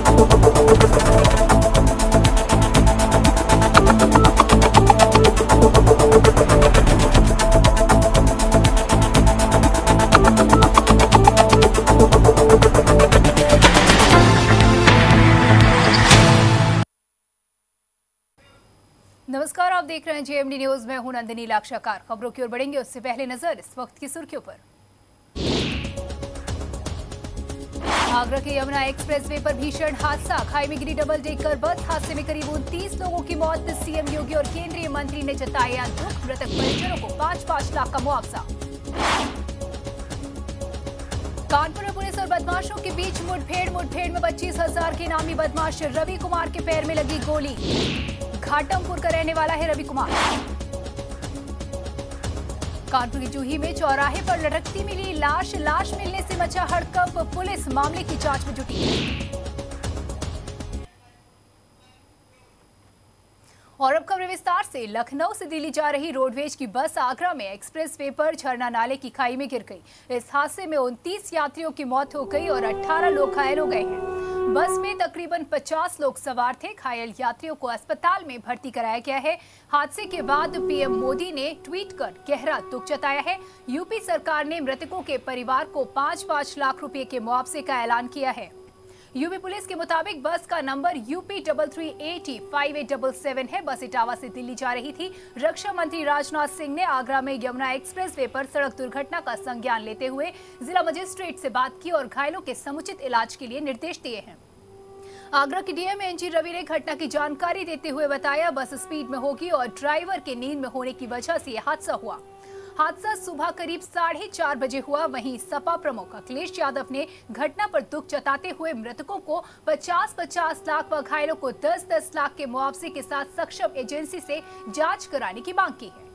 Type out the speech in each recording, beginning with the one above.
नमस्कार, आप देख रहे हैं जेएमडी न्यूज में हूं नंदिनी लाक्षाकार। खबरों की ओर बढ़ेंगे उससे पहले नजर इस वक्त की सुर्खियों पर। आगरा के यमुना एक्सप्रेसवे पर भीषण हादसा, खाई में गिरी डबल डेकर बस। हादसे में करीब 29 लोगों की मौत। सीएम योगी और केंद्रीय मंत्री ने जताया दुख। मृतक परिजनों को 5-5 लाख का मुआवजा। कानपुर में पुलिस और बदमाशों के बीच मुठभेड़ में 25,000 के इनामी बदमाश रवि कुमार के पैर में लगी गोली। घाटमपुर का रहने वाला है रवि कुमार। कानपुर की जूही में चौराहे पर लटकती मिली लाश मिलने से मचा हड़कंप। पुलिस मामले की जांच में जुटी। और अब खबर विस्तार से। लखनऊ से दिल्ली जा रही रोडवेज की बस आगरा में एक्सप्रेसवे पर झरना नाले की खाई में गिर गई। इस हादसे में 29 यात्रियों की मौत हो गई और 18 लोग घायल हो गए हैं। बस में तकरीबन 50 लोग सवार थे। घायल यात्रियों को अस्पताल में भर्ती कराया गया है। हादसे के बाद पीएम मोदी ने ट्वीट कर गहरा दुख जताया है। यूपी सरकार ने मृतकों के परिवार को 5-5 लाख रुपए के मुआवजे का ऐलान किया है। यूपी पुलिस के मुताबिक बस का नंबर UP 33805877 है। बस इटावा से दिल्ली जा रही थी। रक्षा मंत्री राजनाथ सिंह ने आगरा में यमुना एक्सप्रेसवे पर सड़क दुर्घटना का संज्ञान लेते हुए जिला मजिस्ट्रेट से बात की और घायलों के समुचित इलाज के लिए निर्देश दिए हैं। आगरा के डीएम एनजी रवि ने घटना की जानकारी देते हुए बताया, बस स्पीड में होगी और ड्राइवर के नींद में होने की वजह से यह हादसा हुआ। हादसा सुबह करीब 4:30 बजे हुआ। वहीं सपा प्रमुख अखिलेश यादव ने घटना पर दुख जताते हुए मृतकों को 50-50 लाख व घायलों को 10-10 लाख के मुआवजे के साथ सक्षम एजेंसी से जांच कराने की मांग की है।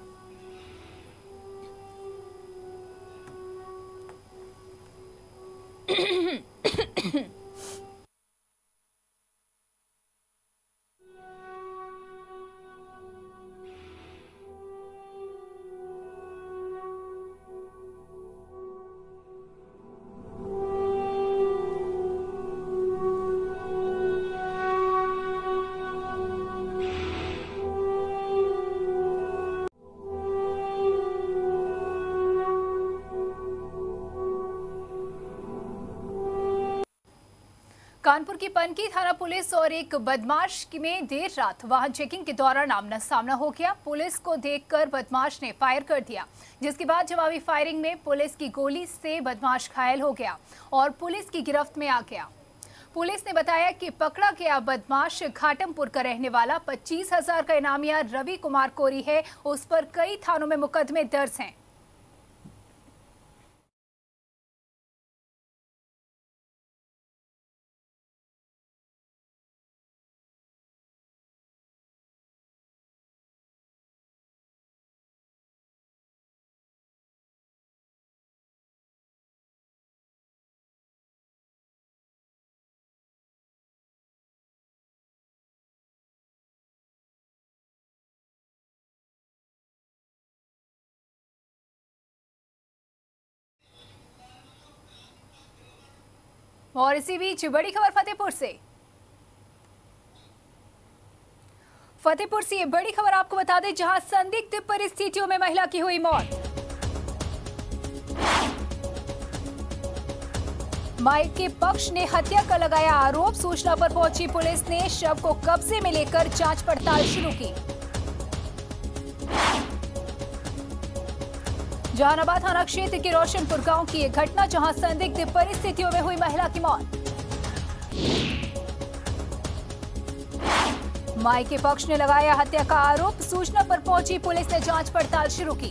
कानपुर की पनकी थाना पुलिस और एक बदमाश में देर रात वाहन चेकिंग के दौरान आमना सामना हो गया। पुलिस को देखकर बदमाश ने फायर कर दिया, जिसके बाद जवाबी फायरिंग में पुलिस की गोली से बदमाश घायल हो गया और पुलिस की गिरफ्त में आ गया। पुलिस ने बताया कि पकड़ा गया बदमाश घाटमपुर का रहने वाला 25,000 का इनामिया रवि कुमार कोरी है। उस पर कई थानों में मुकदमे दर्ज हैं। और इसी बीच बड़ी खबर फतेहपुर से ये बड़ी खबर आपको बता दें, जहां संदिग्ध परिस्थितियों में महिला की हुई मौत। मायके पक्ष ने हत्या का लगाया आरोप। सूचना पर पहुंची पुलिस ने शव को कब्जे में लेकर जांच पड़ताल शुरू की। जहानाबाद थाना क्षेत्र के रोशनपुर गांव की एक घटना, जहां संदिग्ध परिस्थितियों में हुई महिला की मौत। मायके पक्ष ने लगाया हत्या का आरोप। सूचना पर पहुंची पुलिस ने जांच पड़ताल शुरू की।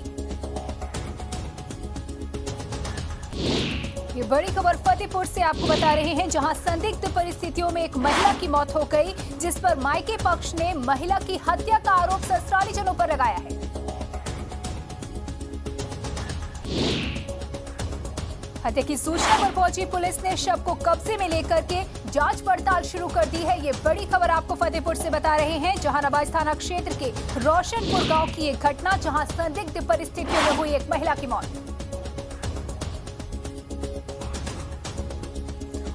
ये बड़ी खबर फतेहपुर से आपको बता रहे हैं, जहां संदिग्ध परिस्थितियों में एक महिला की मौत हो गई, जिस पर मायके पक्ष ने महिला की हत्या का आरोप ससुराली जनों पर लगाया है। हत्या की सूचना पर पहुंची पुलिस ने शव को कब्जे में लेकर के जांच पड़ताल शुरू कर दी है। ये बड़ी खबर आपको फतेहपुर से बता रहे हैं, जहानाबाद थाना क्षेत्र के रोशनपुर गांव की एक घटना, जहां संदिग्ध परिस्थितियों में हुई एक महिला की मौत।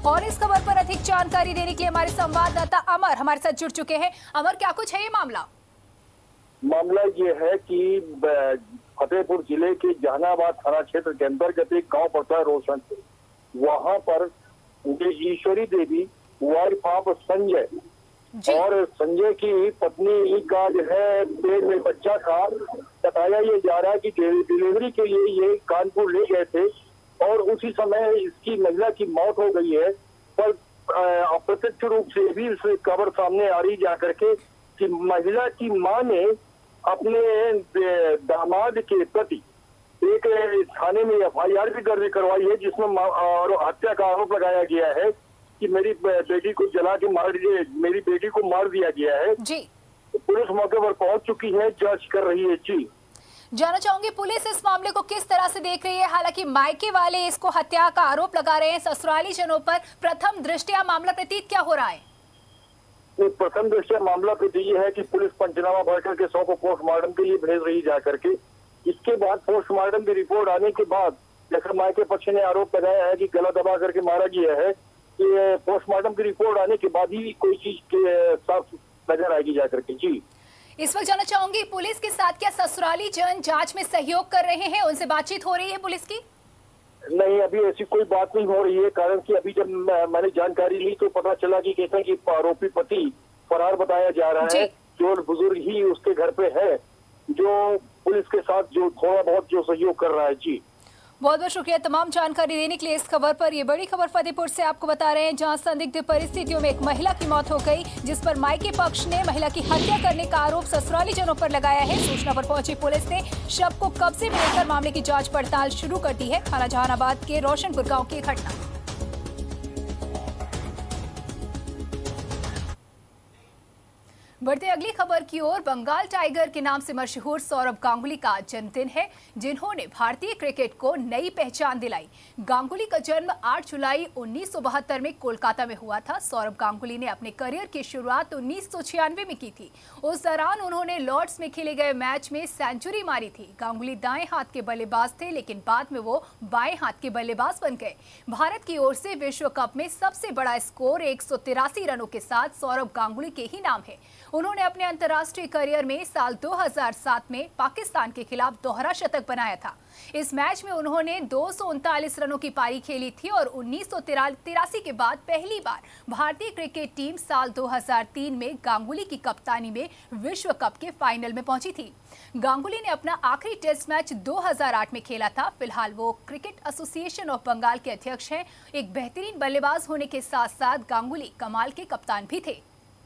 और इस खबर पर अधिक जानकारी देने के लिए हमारे संवाददाता अमर हमारे साथ जुड़ चुके हैं। अमर, क्या कुछ है ये मामला? मामला ये है कि फतेहपुर जिले के जहानाबाद थाना क्षेत्र के अंतर्गत एक गांव पड़ता है रोशनपुर। वहां पर ईश्वरी देवी, वाइफ ऑफ संजय और संजय की पत्नी का जो है पेट में बच्चा था। बताया ये जा रहा है कि डिलीवरी के लिए ये कानपुर ले गए थे और उसी समय इसकी महिला की मौत हो गई है। पर अप्रत्यक्ष रूप से भी इस खबर सामने आ रही जाकर के कि महिला की मां ने अपने दामाद के प्रति एक थाने में FIR भी दर्ज करवाई है, जिसमें और हत्या का आरोप लगाया गया है कि मेरी बेटी को जला के मेरी बेटी को मार दिया गया है जी। पुलिस मौके पर पहुंच चुकी है, जांच कर रही है जी। जानना चाहूंगी पुलिस इस मामले को किस तरह से देख रही है? हालांकि मायके वाले इसको हत्या का आरोप लगा रहे हैं, ससुराली जनों पर प्रथम दृष्टया मामला प्रतीत क्या हो रहा है? प्रथम दृष्टया मामला प्रतीत ये है कि पुलिस पंचनामा भर करके 100 को पोस्टमार्टम के लिए भेज रही जा करके। इसके बाद पोस्टमार्टम की रिपोर्ट आने के बाद जैसे मायके पक्ष ने आरोप लगाया है कि गला दबा करके मारा गया है, कि पोस्टमार्टम की रिपोर्ट आने के बाद ही कोई चीज साफ नजर आएगी जा करके जी। इस वक्त जानना चाहूंगी पुलिस के साथ क्या ससुराली जन जांच में सहयोग कर रहे हैं? उनसे बातचीत हो रही है पुलिस की? नहीं, अभी ऐसी कोई बात नहीं हो रही है, कारण कि अभी जब मैंने जानकारी ली तो पता चला कि कहते हैं कि आरोपी पति फरार बताया जा रहा है। केवल बुजुर्ग ही उसके घर पे है जो पुलिस के साथ जो थोड़ा बहुत जो सहयोग कर रहा है जी। बहुत बहुत शुक्रिया तमाम जानकारी देने के लिए इस खबर पर। ये बड़ी खबर फतेहपुर से आपको बता रहे हैं, जहां संदिग्ध परिस्थितियों में एक महिला की मौत हो गई, जिस पर मायके पक्ष ने महिला की हत्या करने का आरोप ससुराली जनों पर लगाया है। सूचना पर पहुंची पुलिस ने शव को कब्जे में लेकर मामले की जांच पड़ताल शुरू कर दी है। थाना जहानाबाद के रोशनपुर गाँव की घटना। बढ़ते अगली खबर की ओर। बंगाल टाइगर के नाम से मशहूर सौरभ गांगुली का जन्मदिन है, जिन्होंने भारतीय क्रिकेट को नई पहचान दिलाई। गांगुली का जन्म 8 जुलाई 1972 में कोलकाता में हुआ था। सौरभ गांगुली ने अपने करियर की शुरुआत 1996 में की थी। उस दौरान उन्होंने लॉर्ड्स में खेले गए मैच में सेंचुरी मारी थी। गांगुली दाएं हाथ के बल्लेबाज थे, लेकिन बाद में वो बाएं हाथ के बल्लेबाज बन गए। भारत की ओर से विश्व कप में सबसे बड़ा स्कोर 183 रनों के साथ सौरभ गांगुली के ही नाम है। उन्होंने अपने अंतर्राष्ट्रीय करियर में साल 2007 में पाकिस्तान के खिलाफ दोहरा शतक बनाया था। इस मैच में उन्होंने 239 रनों की पारी खेली थी और 1983 के बाद पहली बार भारतीय क्रिकेट टीम साल 2003 में गांगुली की कप्तानी में विश्व कप के फाइनल में पहुंची थी। गांगुली ने अपना आखिरी टेस्ट मैच 2008 में खेला था। फिलहाल वो क्रिकेट एसोसिएशन ऑफ बंगाल के अध्यक्ष हैं। एक बेहतरीन बल्लेबाज होने के साथ साथ गांगुली कमाल के कप्तान भी थे।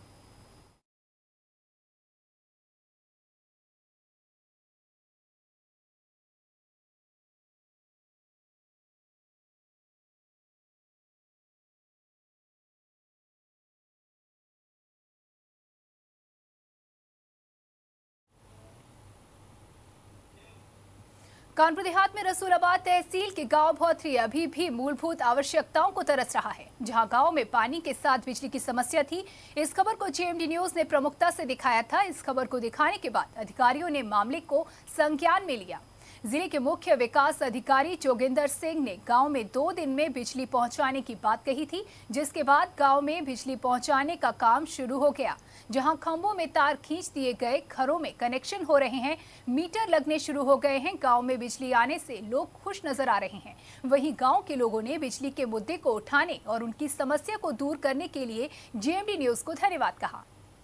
कानपुर देहात में रसूलाबाद तहसील के गांव भौथरी अभी भी मूलभूत आवश्यकताओं को तरस रहा है, जहां गांव में पानी के साथ बिजली की समस्या थी। इस खबर को JMD न्यूज ने प्रमुखता से दिखाया था। इस खबर को दिखाने के बाद अधिकारियों ने मामले को संज्ञान में लिया। जिले के मुख्य विकास अधिकारी जोगिंदर सिंह ने गांव में 2 दिन में बिजली पहुंचाने की बात कही थी, जिसके बाद गांव में बिजली पहुंचाने का काम शुरू हो गया। जहां खंभों में तार खींच दिए गए, घरों में कनेक्शन हो रहे हैं, मीटर लगने शुरू हो गए हैं। गांव में बिजली आने से लोग खुश नजर आ रहे हैं। वहीं गांव के लोगों ने बिजली के मुद्दे को उठाने और उनकी समस्या को दूर करने के लिए JMD न्यूज को धन्यवाद कहा।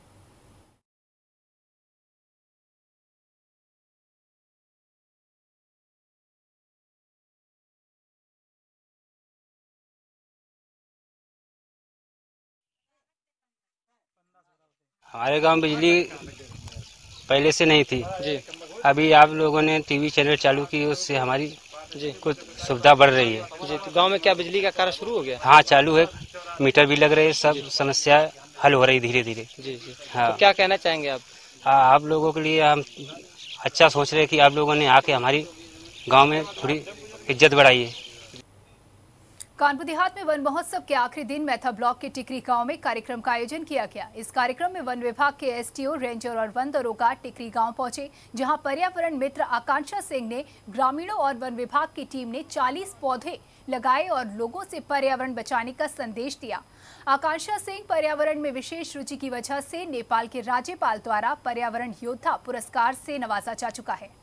हमारे गांव में बिजली पहले से नहीं थी जी। अभी आप लोगों ने टीवी चैनल चालू की, उससे हमारी जी कुछ सुविधा बढ़ रही है जी। तो गांव में क्या बिजली का कार्य शुरू हो गया? हाँ, चालू है, मीटर भी लग रहे हैं, सब समस्या हल हो रही धीरे धीरे जी जी। हाँ। तो क्या कहना चाहेंगे आप? आप लोगों के लिए हम अच्छा सोच रहे हैं कि आप लोगों ने आके हमारी गाँव में थोड़ी इज्जत बढ़ाई है। कानपुर देहात में वन महोत्सव के आखिरी दिन मैथा ब्लॉक के टिकरी गांव में कार्यक्रम का आयोजन किया गया। इस कार्यक्रम में वन विभाग के STO, रेंजर और वन दरोगा टिकरी गांव पहुंचे, जहां पर्यावरण मित्र आकांक्षा सिंह ने ग्रामीणों और वन विभाग की टीम ने 40 पौधे लगाए और लोगों से पर्यावरण बचाने का संदेश दिया। आकांक्षा सिंह पर्यावरण में विशेष रुचि की वजह से नेपाल के राज्यपाल द्वारा पर्यावरण योद्धा पुरस्कार से नवाजा जा चुका है।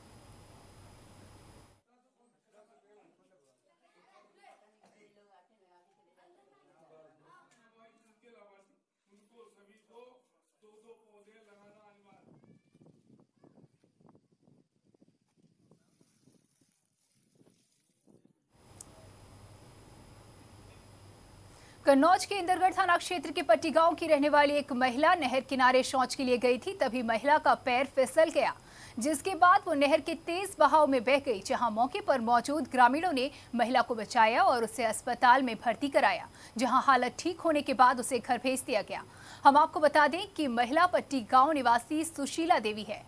कन्नौज के इंदरगढ़ थाना क्षेत्र के पट्टी गांव की रहने वाली एक महिला नहर किनारे शौच के लिए गई थी। तभी महिला का पैर फिसल गया, जिसके बाद वो नहर के तेज बहाव में बह गई, जहां मौके पर मौजूद ग्रामीणों ने महिला को बचाया और उसे अस्पताल में भर्ती कराया, जहां हालत ठीक होने के बाद उसे घर भेज दिया गया। हम आपको बता दें कि महिला पट्टी गांव निवासी सुशीला देवी है।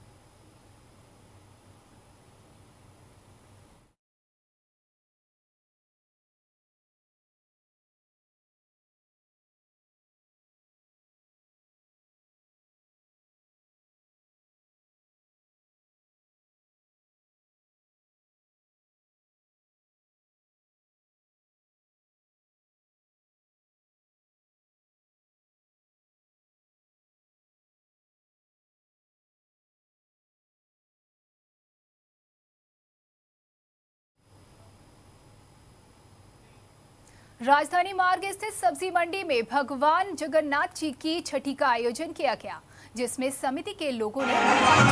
राजधानी मार्ग स्थित सब्जी मंडी में भगवान जगन्नाथ जी की छठी का आयोजन किया गया, जिसमें समिति के लोगों ने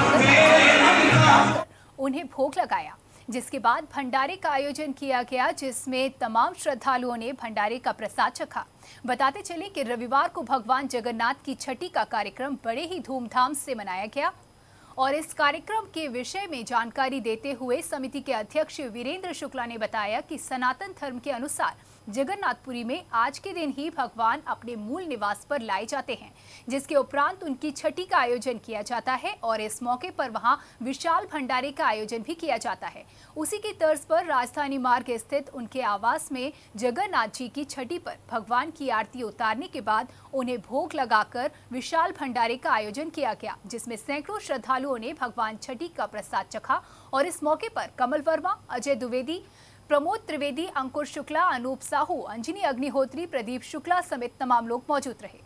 उन्हें भोग लगाया, जिसके बाद भंडारे का आयोजन किया गया, जिसमें तमाम श्रद्धालुओं ने भंडारे का प्रसाद चखा। बताते चले कि रविवार को भगवान जगन्नाथ की छठी का कार्यक्रम बड़े ही धूमधाम से मनाया गया और इस कार्यक्रम के विषय में जानकारी देते हुए समिति के अध्यक्ष वीरेंद्र शुक्ला ने बताया कि सनातन धर्म के अनुसार जगन्नाथपुरी में आज के दिन ही भगवान अपने मूल निवास पर लाए जाते हैं, जिसके उपरांत उनकी छठी का आयोजन किया जाता है और इस मौके पर वहां विशाल भंडारे का आयोजन भी किया जाता है। उसी की तर्ज पर राजधानी मार्ग स्थित उनके आवास में जगन्नाथ जी की छठी पर भगवान की आरती उतारने के बाद उन्हें भोग लगाकर विशाल भंडारे का आयोजन किया गया, जिसमें सैकड़ों श्रद्धालुओं ने भगवान छठी का प्रसाद चखा और इस मौके पर कमल वर्मा, अजय द्विवेदी, प्रमोद त्रिवेदी, अंकुर शुक्ला, अनूप साहू, अंजनी अग्निहोत्री, प्रदीप शुक्ला समेत तमाम लोग मौजूद रहे।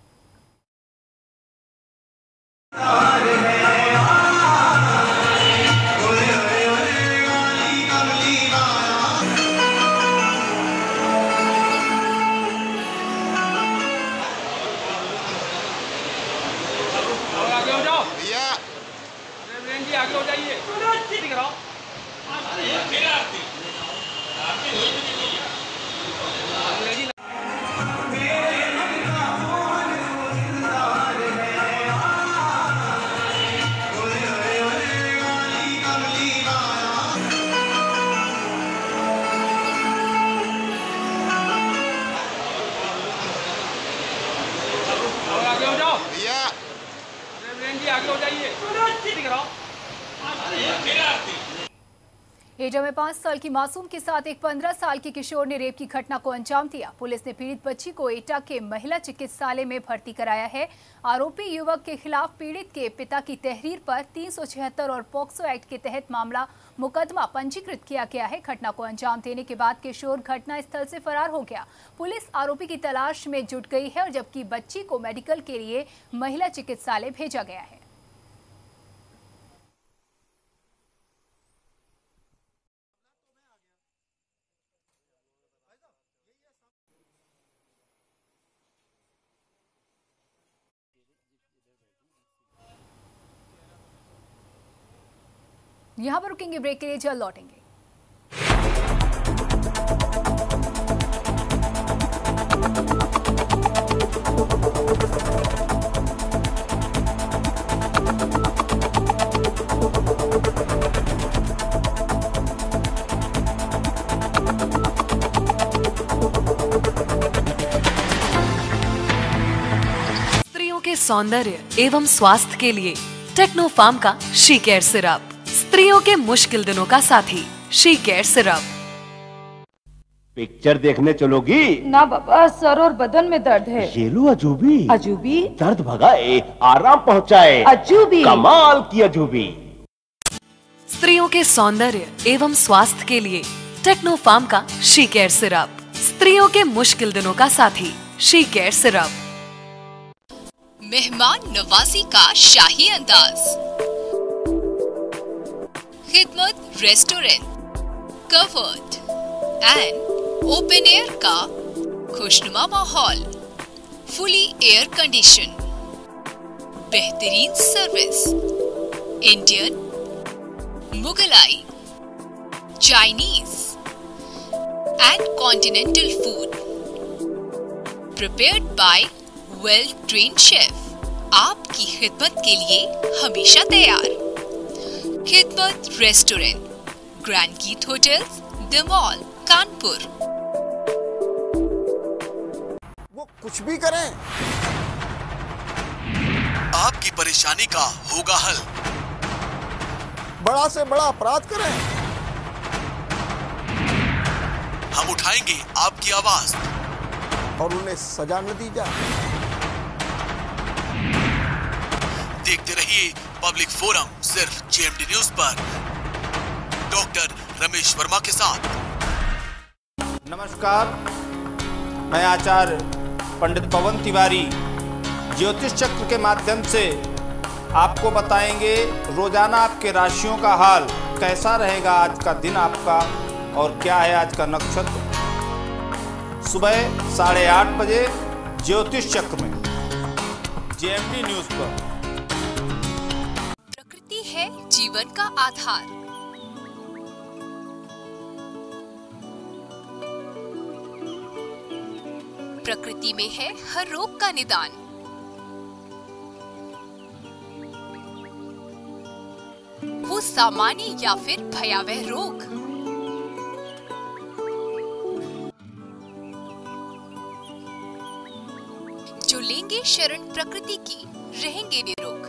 आगे हो जाइए, दिखाओ। आगे हो जाओ भैया, आगे हो जाइए, दिखाओ। एटा में 5 साल की मासूम के साथ एक 15 साल के किशोर ने रेप की घटना को अंजाम दिया। पुलिस ने पीड़ित बच्ची को एटा के महिला चिकित्सालय में भर्ती कराया है। आरोपी युवक के खिलाफ पीड़ित के पिता की तहरीर पर 376 और पॉक्सो एक्ट के तहत मुकदमा पंजीकृत किया गया है। घटना को अंजाम देने के बाद किशोर घटना स्थल से फरार हो गया। पुलिस आरोपी की तलाश में जुट गई है और जबकि बच्ची को मेडिकल के लिए महिला चिकित्सालय भेजा गया है। यहां पर रुकेंगे ब्रेक के लिए, जल्द लौटेंगे। स्त्रियों के सौंदर्य एवं स्वास्थ्य के लिए टेक्नोफार्म का शी केयर सिरप, स्त्रियों के मुश्किल दिनों का साथी शी केयर सिरप। पिक्चर देखने चलोगी? ना बाबा, सर और बदन में दर्द है। ये लो अजूबी। अजूबी? दर्द भगाए, आराम पहुंचाए। अजूबी? कमाल की अजूबी। स्त्रियों के सौंदर्य एवं स्वास्थ्य के लिए टेक्नो फार्म का शी केयर सिरप, स्त्रियों के मुश्किल दिनों का साथी। She care syrup. मेहमान नवाजी का शाही अंदाज, Khidmat restaurant, covered and open air का खुशनुमा माहौल, फुली एयर कंडीशन, बेहतरीन service, Indian, Mughlai, Chinese and continental food prepared by well trained chef, आपकी खिदमत के लिए हमेशा तैयार। Khidmat restaurant, grand Geet hotels, the mall, Kanpur. वो कुछ भी करें, आपकी परेशानी का होगा हल। बड़ा से बड़ा अपराध करें, हम उठाएंगे आपकी आवाज और उन्हें सजा न दी जाए। देखते रहिए पब्लिक फोरम, सिर्फ जेएमडी न्यूज पर, डॉक्टर रमेश वर्मा के साथ। नमस्कार, मैं आचार्य पंडित पवन तिवारी ज्योतिष चक्र के माध्यम से आपको बताएंगे रोजाना आपके राशियों का हाल, कैसा रहेगा आज का दिन आपका और क्या है आज का नक्षत्र। सुबह 8:30 बजे ज्योतिष चक्र में, जेएमडी न्यूज पर। प्रकृति है जीवन का आधार, प्रकृति में है हर रोग का निदान। हो सामान्य या फिर भयावह रोग, जो लेंगे शरण प्रकृति की रहेंगे निरोग।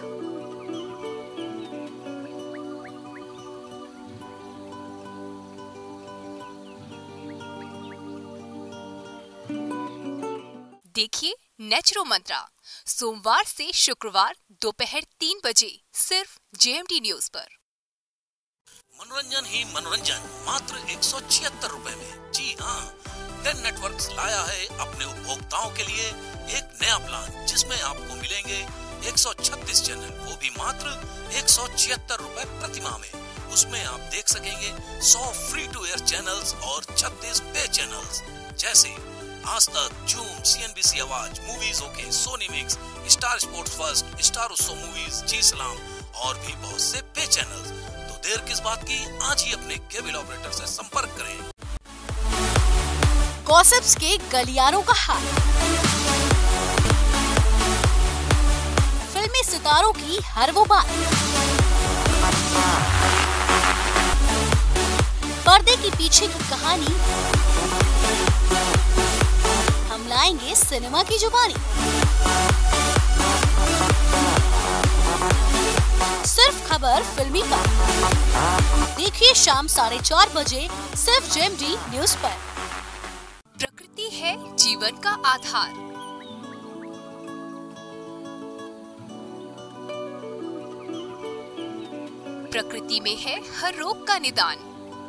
देखिए नेचुरो मंत्रा, सोमवार से शुक्रवार दोपहर 3 बजे सिर्फ जेएमडी न्यूज पर। मनोरंजन ही मनोरंजन मात्र 176 रुपए में। जी हाँ, डेन नेटवर्क्स लाया है अपने उपभोक्ताओं के लिए एक नया प्लान, जिसमें आपको मिलेंगे 136 चैनल, वो भी मात्र 176 रुपए प्रति माह में। उसमें आप देख सकेंगे 100 फ्री टू एयर चैनल्स और 36 पे चैनल्स, जैसे Aaj Tak, Zoom, CNBC Awaaz, Movies OK, Sony Mix, Star Sports First, Star Utsav Movies, Zee Salaam और भी बहुत से पे चैनल्स। तो देर किस बात की, आज ही अपने केबल ऑपरेटर से संपर्क करें। गॉसिप्स के गलियारों का हाल, फिल्मी सितारों की हर वो बात, पर्दे के पीछे की कहानी, हम लाएंगे सिनेमा की जुबानी। सिर्फ खबर फिल्मी पर, देखिए शाम 4:30 बजे सिर्फ जेएमडी न्यूज पर। प्रकृति है जीवन का आधार, प्रकृति में है हर रोग का निदान।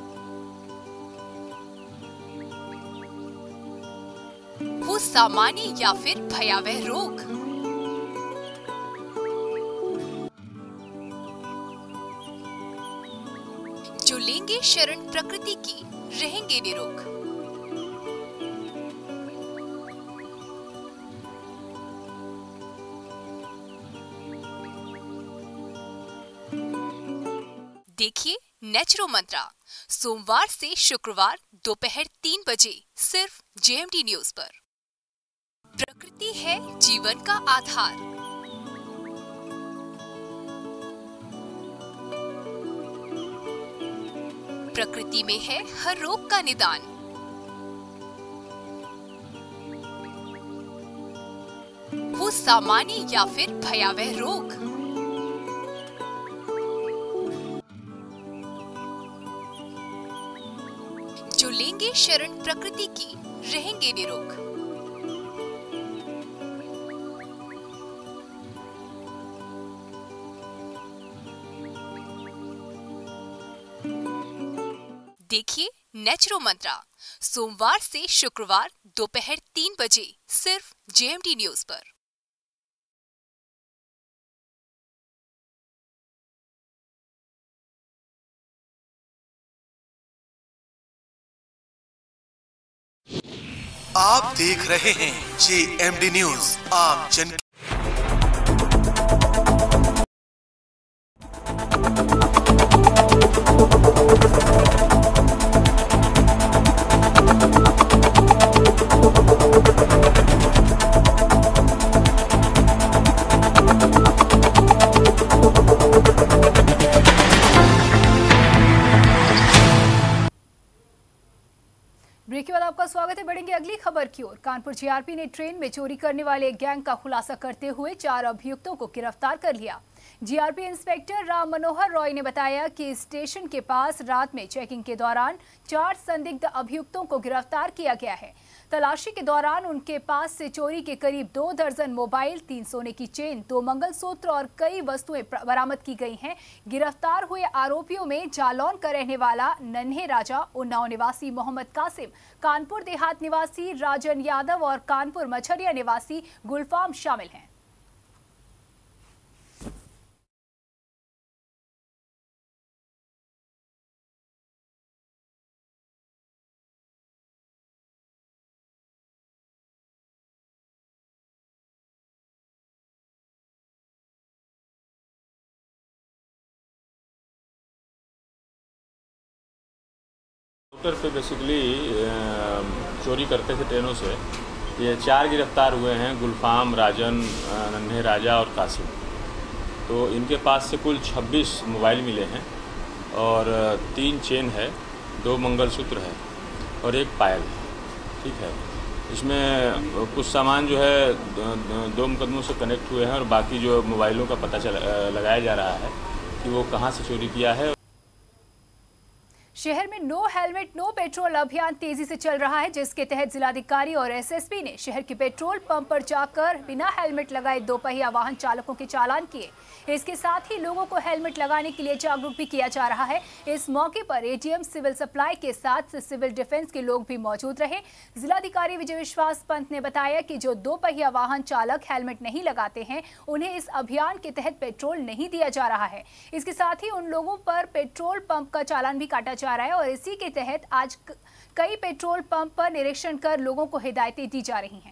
हो सामान्य या फिर भयावह रोग, जो लेंगे शरण प्रकृति की रहेंगे निरोग। देखिए नेचुरो मंत्रा, सोमवार से शुक्रवार दोपहर 3 बजे सिर्फ जेएमडी न्यूज पर। प्रकृति है जीवन का आधार, प्रकृति में है हर रोग का निदान। हो सामान्य या फिर भयावह रोग, जो लेंगे शरण प्रकृति की रहेंगे निरोग। देखिए नेचुरो मंत्रा, सोमवार से शुक्रवार दोपहर 3 बजे सिर्फ JMT न्यूज पर। आप देख रहे हैं JMT न्यूज, आम जन। ब्रेक के बाद आपका स्वागत है। बढ़ेंगे अगली खबर की ओर। कानपुर GRP ने ट्रेन में चोरी करने वाले एक गैंग का खुलासा करते हुए 4 अभियुक्तों को गिरफ्तार कर लिया। GRP इंस्पेक्टर राम मनोहर रॉय ने बताया कि स्टेशन के पास रात में चेकिंग के दौरान 4 संदिग्ध अभियुक्तों को गिरफ्तार किया गया है। तलाशी के दौरान उनके पास से चोरी के करीब 2 दर्जन मोबाइल, 3 सोने की चेन, 2 मंगलसूत्र और कई वस्तुएं बरामद की गई हैं। गिरफ्तार हुए आरोपियों में जालौन का रहने वाला नन्हे राजा, उन्नाव निवासी मोहम्मद कासिम, कानपुर देहात निवासी राजन यादव और कानपुर मछरिया निवासी गुलफाम शामिल हैं। स्कूटर पे बेसिकली चोरी करते थे ट्रेनों से। ये 4 गिरफ्तार हुए हैं, गुलफाम, राजन, नन्हे राजा और कासिम। तो इनके पास से कुल 26 मोबाइल मिले हैं और 3 चेन है, 2 मंगलसूत्र है और 1 पायल। ठीक है, इसमें कुछ सामान जो है 2 मुकदमों से कनेक्ट हुए हैं और बाकी जो मोबाइलों का पता लगाया जा रहा है कि वो कहाँ से चोरी किया है। शहर में नो हेलमेट नो पेट्रोल अभियान तेजी से चल रहा है, जिसके तहत जिलाधिकारी और SSP ने शहर के पेट्रोल पंप पर जाकर बिना हेलमेट लगाए 2 पहिया वाहन चालकों के चालान किए। इसके साथ ही लोगों को हेलमेट लगाने के लिए जागरूक भी किया जा रहा है। इस मौके पर ATM सिविल सप्लाई के साथ सिविल डिफेंस के लोग भी मौजूद रहे। जिलाधिकारी विजय विश्वास पंत ने बताया कि जो 2 पहिया वाहन चालक हेलमेट नहीं लगाते हैं, उन्हें इस अभियान के तहत पेट्रोल नहीं दिया जा रहा है। इसके साथ ही उन लोगों पर पेट्रोल पंप का चालान भी काटा जा रहा है और इसी के तहत आज कई पेट्रोल पंप पर निरीक्षण कर लोगों को हिदायतें दी जा रही हैं।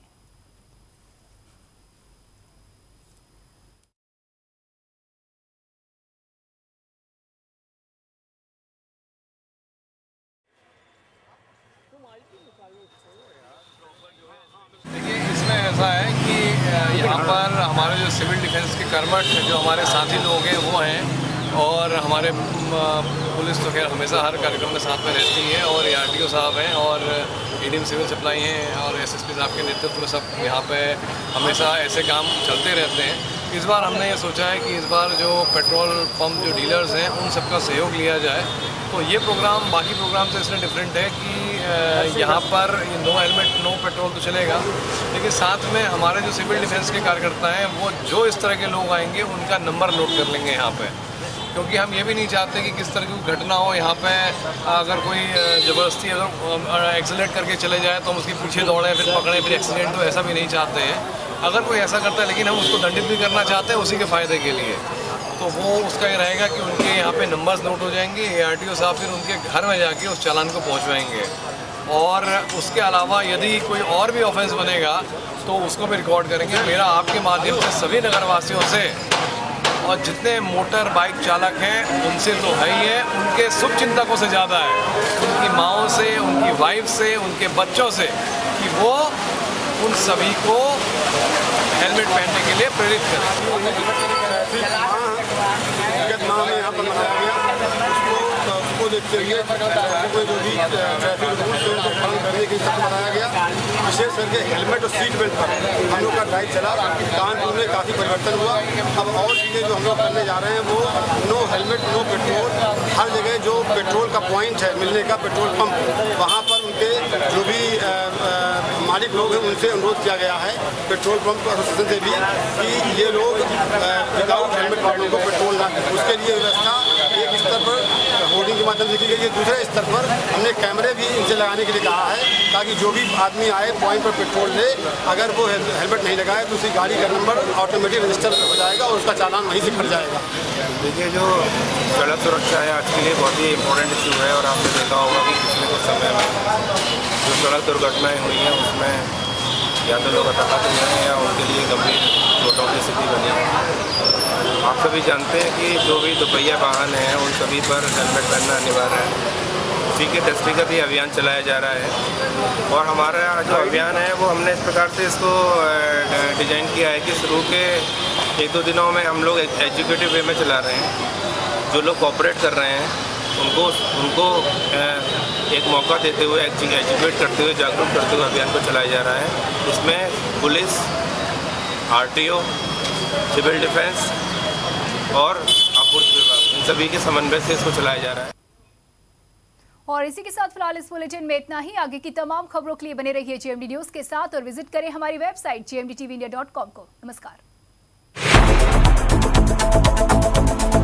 देखिए, इसमें ऐसा है कि यहाँ पर हमारे जो सिविल डिफेंस के कर्मठ जो हमारे साथी लोग हैं वो हैं और हमारे पुलिस तो खैर हमेशा हर कार्यक्रम में साथ में रहती है और ARTO साहब हैं और ATM सिविल सप्लाई हैं और SSP साहब के नेतृत्व में सब यहाँ पे हमेशा ऐसे काम चलते रहते हैं। इस बार हमने ये सोचा है कि इस बार जो पेट्रोल पंप जो डीलर्स हैं उन सबका सहयोग लिया जाए। तो ये प्रोग्राम बाकी प्रोग्राम से इसलिए डिफरेंट है कि यहाँ पर नो हेलमेट नो पेट्रोल तो चलेगा, लेकिन साथ में हमारे जो सिविल डिफेंस के कार्यकर्ता हैं वो जो इस तरह के लोग आएंगे उनका नंबर नोट कर लेंगे यहाँ पे, क्योंकि हम ये भी नहीं चाहते कि किस तरह की घटना हो। यहाँ पे अगर कोई ज़बरदस्ती अगर एक्सीलेंट करके चले जाए तो हम उसके पीछे दौड़ें, फिर पकड़ें, फिर एक्सीडेंट हो, ऐसा भी नहीं चाहते हैं। अगर कोई ऐसा करता है लेकिन हम उसको दंडित भी करना चाहते हैं उसी के फ़ायदे के लिए, तो वो उसका ये रहेगा कि उनके यहाँ पे नंबर्स नोट हो जाएंगे। ARTO साहब फिर उनके घर में जाके उस चालान को पहुँचवाएंगे और उसके अलावा यदि कोई और भी ऑफेंस बनेगा तो उसको भी रिकॉर्ड करेंगे। मेरा आपके माध्यम से सभी नगरवासियों से और जितने मोटर बाइक चालक हैं उनसे तो है ही है, उनके शुभचिंतकों से ज़्यादा है, उनकी माँओं से, उनकी वाइफ से, उनके बच्चों से, कि वो उन सभी को हेलमेट पहनने के लिए प्रेरित करें। यहाँ पर मनाया गया उसको देखते हुए जो भी ट्रैफिक रूल्स है उनको पालन करने के लिए बनाया गया। विशेष करके हेलमेट और सीट बेल्ट पर हम लोग का ड्राइव चला। कानपुर में काफ़ी परिवर्तन हुआ। अब और चीज़ें जो हम लोग करने जा रहे हैं वो नो हेलमेट नो पेट्रोल। हर जगह जो पेट्रोल का पॉइंट है मिलने का पेट्रोल पंप, वहाँ पर उनके जो भी मालिक लोग हैं उनसे अनुरोध किया गया है पेट्रोल पंप एसोसिएशन से भी कि ये लोग विदाउट हेलमेट वालों को पेट्रोल ना दें। उसके लिए व्यवस्था एक स्तर पर होर्डिंग के माध्यम से की गई है, दूसरे स्तर पर हमने कैमरे भी इनसे लगाने के लिए कहा है ताकि जो भी आदमी आए पॉइंट पर पेट्रोल ले, अगर वो हेलमेट नहीं लगाए तो उसकी गाड़ी का नंबर ऑटोमेटिक रजिस्टर हो जाएगा और उसका चालान वहीं से कट जाएगा। देखिए, जो सड़क सुरक्षा है आज के लिए बहुत ही इम्पोर्टेंट इशू है और आपने देखा होगा कि पिछले कुछ समय में जो सड़क दुर्घटनाएं हुई हैं उसमें या तो लोग हताहत हुए हैं या उनके लिए गंभीर चोटों की स्थिति बनी है। आप सभी जानते हैं कि जो भी दोपहिया वाहन हैं उन सभी पर हेलमेट पहनना अनिवार्य है। उसी के दृष्टिगत ही अभियान चलाया जा रहा है और हमारा जो अभियान है वो हमने इस प्रकार से इसको डिजाइन किया है कि शुरू के 1-2 दिनों में हम लोग एजुकेटिव वे में चला रहे हैं। जो लोग कोऑपरेट कर रहे हैं उनको एक मौका देते हुए एजुकेट करते हुए जागरूक करते हुए अभियान को चलाया जा रहा है। इसमें पुलिस, आरटीओ, सिविल डिफेंस और आपूर्ति विभाग इन सभी के समन्वय से इसको चलाया जा रहा है। और इसी के साथ फिलहाल इस बुलेटिन में इतना ही। आगे की तमाम खबरों के लिए बने रहिए GMD न्यूज के साथ और विजिट करें हमारी वेबसाइट gmdtvindia.com को। नमस्कार।